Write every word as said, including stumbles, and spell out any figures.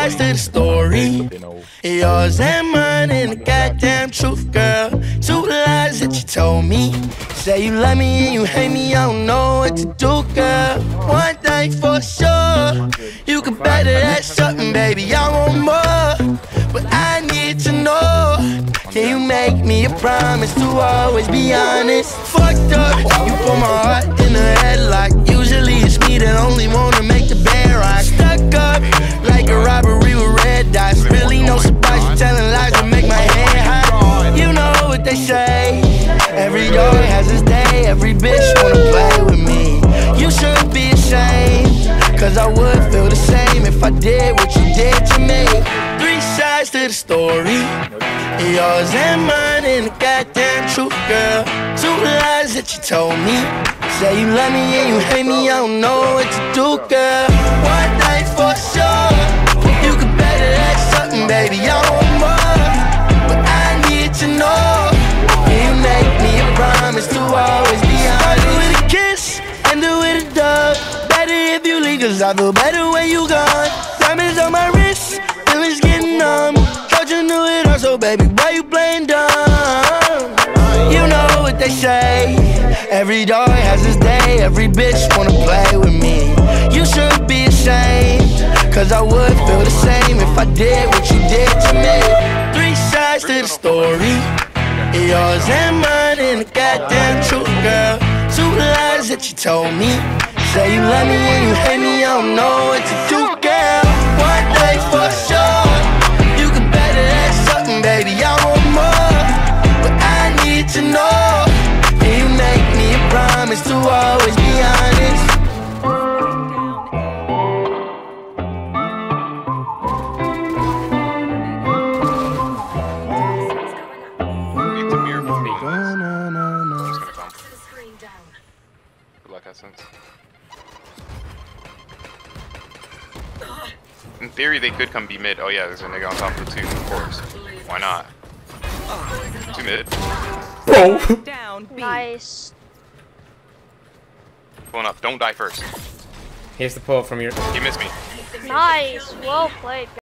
sides to the story. Yours and mine and the goddamn truth, girl. Two lies that you told me. Say you love me and you hate me, I don't know what to do, girl. One thing for sure, you can better that something, baby, I want more. But I need to know, can you make me a promise to always be honest? Fucked up, you put my heart in a headlock. Usually it's me that only wanna make the bed rock. Stuck up like a robbery with red dots. Really no surprise, you telling lies to make my head hot. You know what they say, every dog has his day. Every bitch wanna play with me. You should be ashamed, cause I would feel the same if I did what you did to me. Three sides to the story, yours and mine and the goddamn truth, girl. Two lies that you told me. Say you love me and you hate me, I don't know what to do, girl. One thing for sure, you could better that something, baby, I want more. But I need to know, can you make me a promise to always be honest? Started with a kiss, ended with a dub. Better if you leave, cause I feel better when you gone. Diamonds on my wrist, feelings getting numb. Thought you knew it all, so baby, why you playing dumb? You know what they say, every dog has his day. Every bitch wanna play with me. You should be ashamed, cause I would feel the same if I did what you did to me. Three sides to the story, yours and mine and the goddamn truth, girl. Two lies that you told me. Say you love me and you hate me, I don't know what to do, girl. One thing for sure, you can better that something, baby, I want more. But I need to know, can you make me a promise to always be honest? In theory, they could come be mid. Oh yeah, there's a nigga on top of the two, of course. Why not? Two mid. Bro. Down. Nice. Pulling up. Don't die first. Here's the pull from your. He missed me. Nice. Well played.